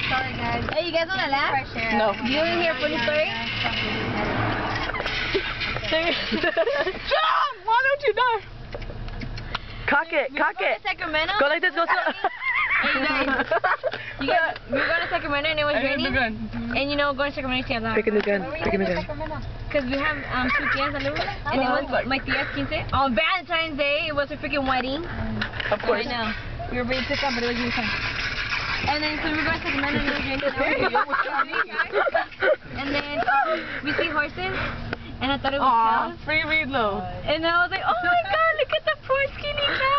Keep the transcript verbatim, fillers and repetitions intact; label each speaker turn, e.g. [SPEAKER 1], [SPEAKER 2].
[SPEAKER 1] Sorry, guys.
[SPEAKER 2] Hey, you guys want to laugh?
[SPEAKER 1] No.
[SPEAKER 2] Do you want to hear a funny story?
[SPEAKER 1] John, why don't you know? Cock it,
[SPEAKER 2] We
[SPEAKER 1] cock
[SPEAKER 2] were going
[SPEAKER 1] it.
[SPEAKER 2] to Sacramento.
[SPEAKER 1] Go like this, go so.
[SPEAKER 2] Hey, you guys. You guys, we were going to Sacramento and it was raining. And you know, going to Sacramento, you have
[SPEAKER 1] Picking the gun, picking the gun.
[SPEAKER 2] because we have um, two tias on the roof. And it was my tia's quince. On Valentine's Day, it was a freaking wedding.
[SPEAKER 1] Of course.
[SPEAKER 2] I know. We were very pissed off, but it was really fun. And then, so we were going to Sacramento and it was raining. And then um, we see horses. And I thought it was
[SPEAKER 1] Aw,
[SPEAKER 2] cows.
[SPEAKER 1] free reload.
[SPEAKER 2] And I was like, oh my god, look at the poor skinny cow.